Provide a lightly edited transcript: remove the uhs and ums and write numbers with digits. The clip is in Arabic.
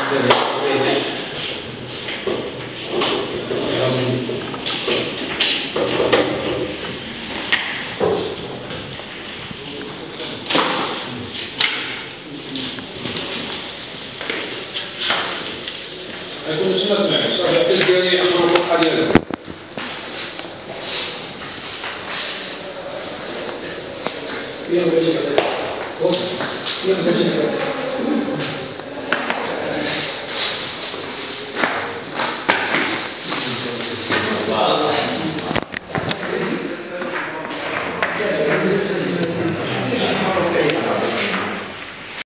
كنت ما سمعتش راه كديري عمرو الفرقه ديالك يلا نجيب عليك